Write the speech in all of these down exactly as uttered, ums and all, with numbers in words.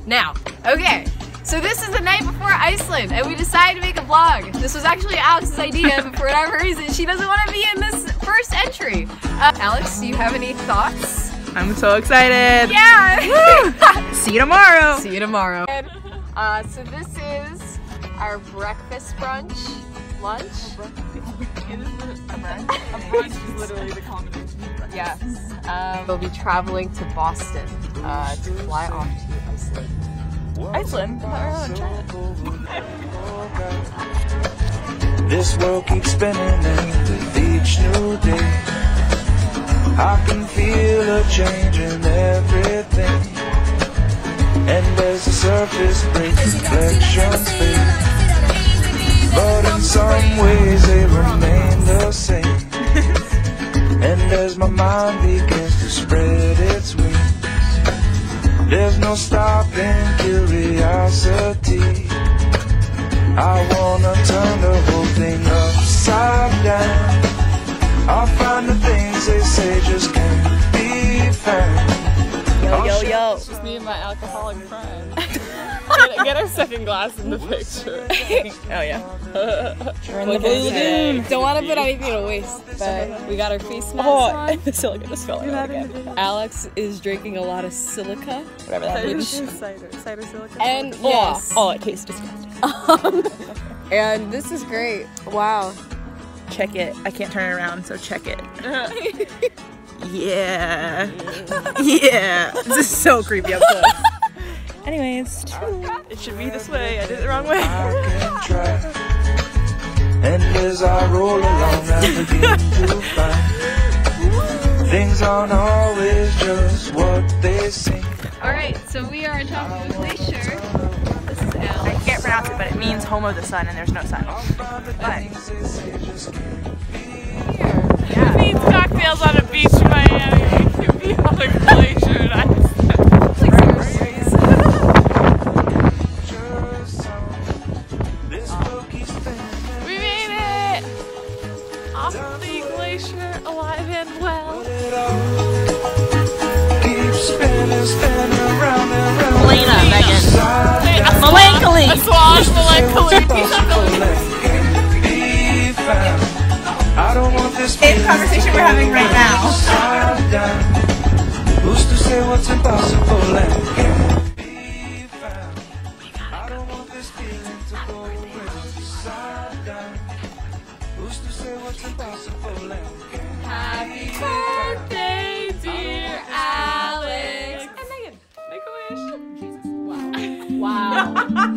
Now, okay, so this is the night before Iceland, and we decided to make a vlog. This was actually Alex's idea, but for whatever reason, she doesn't want to be in this first entry. Uh, Alex, do you have any thoughts? I'm so excited. Yeah! See you tomorrow. See you tomorrow. Uh, so this is our breakfast brunch, lunch. A brunch is literally the combination. Yes. Um, we'll be traveling to Boston uh, to fly off to Iceland. Iceland? I thought we were in China. This world keeps spinning, and with each new day I can feel a change in everything. And as the surface breaks, reflections fade, but in some ways they remain the same. And as my mind begins to spread its wings, there's no stopping curiosity. I wanna turn the whole thing upside down. I'll find the things they say just can't be found. Yo, yo, yo. It's just me and my alcoholic friend. get, get our second glass in the picture. Oh, yeah. We're in the blue lagoon. Don't want to put anything to waste, but we got our face masks oh, on. The silica just fell out again. Alex is drinking a lot of silica, whatever that means. Cider, cider silica. And Oh, yes. oh, it tastes disgusting. Um, and this is great. Wow. Check it. I can't turn it around, so check it. Yeah. Yeah. This is so creepy up close. Anyways, it should be this way. I did it the wrong way. And as I roll along, I begin to find things aren't always just what they seem. Alright, so we are on top of a glacier. This is Alex. I can't pronounce it, but it means home of the sun, and there's no sun. But Yeah. It means cocktails on a beach in Miami. It could be on a glacier in Iceland. We made it! Off the glacier, alive and well. Keep spinning, spinning around and round. Melena, Megan. A Melancholy. A swash melancholy. I don't want this Same conversation we're having right now. Who's to say what's impossible and can't be found? I don't want this feeling to go away. Upside down. Who's to say what's impossible and can't Happy birthday, dear Alex. And Megan, make a wish. Jesus. Wow.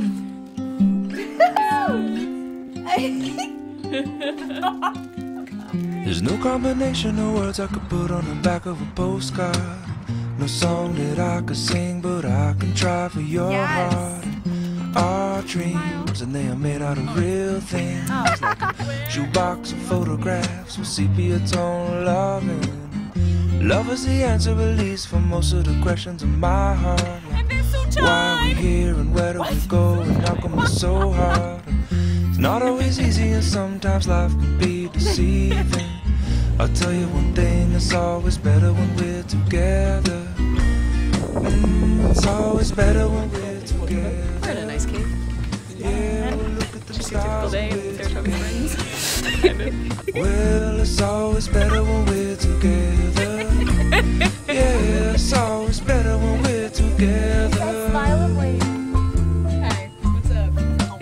Wow. There's no combination of words I could put on the back of a postcard. No song that I could sing, but I can try for your Yes. heart. Our dreams, and they are made out of real things, like a shoebox of photographs with sepia tone loving. Love is the answer, at least, for most of the questions in my heart. Like, why we here and where do we go, and how come it's so hard? It's not always easy, and sometimes life can be deceiving. I'll tell you one thing, it's always better when we're together. Mm, it's always better when we're together. We're in a nice cave. Yeah, we'll look at the Just a typical stars day when in we're Saratoga Springs. well, it's always better when we're together. Yeah, it's always better when we're together. Smile and wave. Hey, what's up?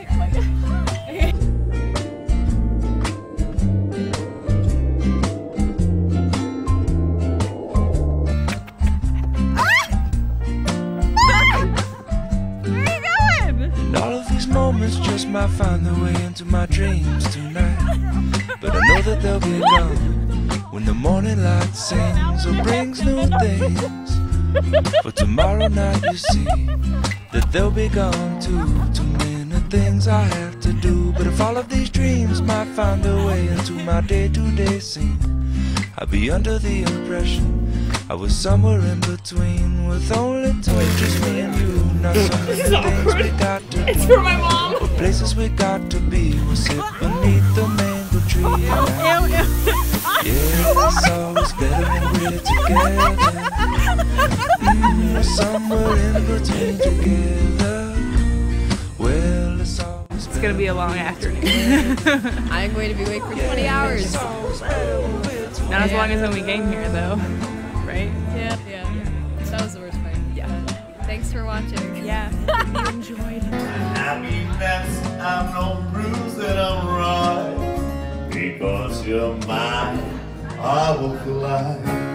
And all of these moments just might find their way into my dreams tonight. But I know that they'll be gone when the morning light sings or brings new things. For tomorrow night you see that they'll be gone too. Too many things I have to do. But if all of these dreams might find their way into my day-to-day scene, I'd be under the impression I was somewhere in between, with only two, just me and you. Not so many things we got to It's do, for my mom. or places we got to be. We'll sit beneath the mango tree. And I, yeah, it's always better when we're together. Mm, we're somewhere in between together. It's gonna be a long afternoon. I'm going to be awake for twenty hours. Not as long as when we came here, though. Right? Yeah, yeah, yeah. That was the worst part. Yeah. Thanks for watching. Yeah. You enjoyed. Happiness, I'm no bruise that I'm right. Because you're mine, I will fly.